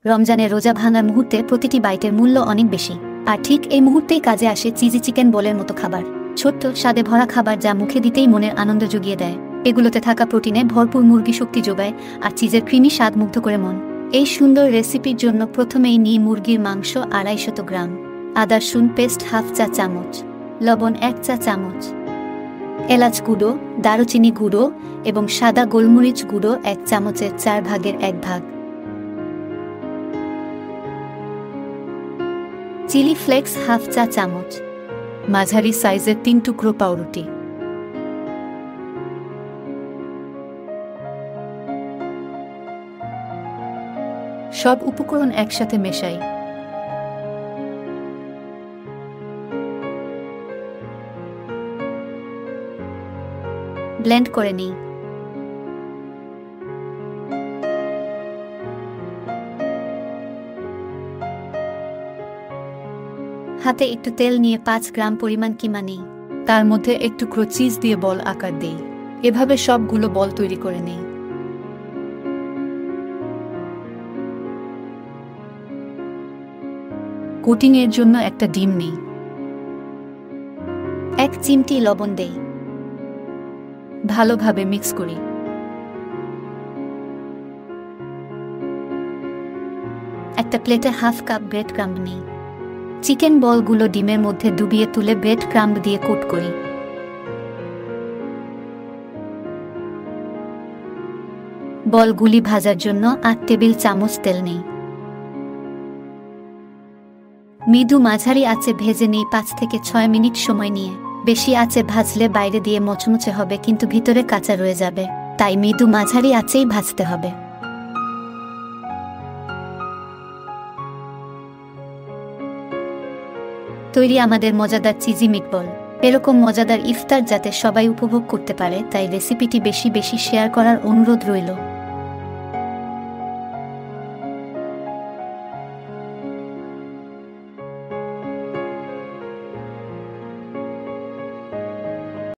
রমজানে রোজা ভাঙার মুহূর্তে প্রতিটি বাইটের মূল্য অনেক বেশি, আর ঠিক এই মুহূর্তেই কাজে আসে চিজি চিকেন বলের মতো খাবার। ছোট্ট স্বাদে ভরা খাবার যা মুখে দিতেই মনের আনন্দ জুগিয়ে দেয়। এগুলোতে থাকা প্রোটিনে ভরপুর মুরগি শক্তি যোগায়, আর চিজের ক্রিমি স্বাদ মুগ্ধ করে মন। এই সুন্দর রেসিপির জন্য প্রথমেই নিই মুরগির মাংস 250 গ্রাম, আদা রসুন পেস্ট হাফ চা চামচ, লবণ 1 চা চামচ, এলাচ গুঁড়ো, দারুচিনি গুঁড়ো এবং সাদা গোলমরিচ গুঁড়ো 1 চামচের 4 ভাগের 1 ভাগ, চিলি ফ্লেক্স হাফ চা চামচ, মাঝারি সাইজের 3 টুকরো পাউরুটি, সব উপকরণ একসাথে মেশাই। ব্লেন্ড করে নিই। হাতে একটু তেল নিয়ে 5 গ্রাম পরিমাণ কিমা নিই। তার মধ্যে একটু চিজ দিয়ে বল আকার দিই। এভাবে সবগুলো বল তৈরি করে নিই। কোটিং এর জন্য একটা ডিম নিই। 1 চিমটি লবণ দেই। ভালোভাবে মিক্স করি। একটা প্লেটে হাফ কাপ ব্রেড ক্রাম্ব নিই। চিকেন বলগুলো ডিমের মধ্যে ডুবিয়ে তুলে ব্রেড ক্রাম্ব দিয়ে কোট করি। বলগুলি ভাজার জন্য 8 টেবিল চামচ তেল নিই। মৃদু মাঝারি আঁচে ভেজে নিই 5 থেকে 6 মিনিট সময় নিয়ে। বেশি আঁচে ভাজলে বাইরে দিয়ে মচমচে হবে কিন্তু ভিতরে কাঁচা রয়ে যাবে, তাই মৃদু মাঝারি আঁচেই ভাজতে হবে। তৈরি আমাদের মজাদার চিজি মিটবল। এরকম মজাদার ইফতার যাতে সবাই উপভোগ করতে পারে, তাই রেসিপিটি বেশি বেশি শেয়ার করার অনুরোধ রইল।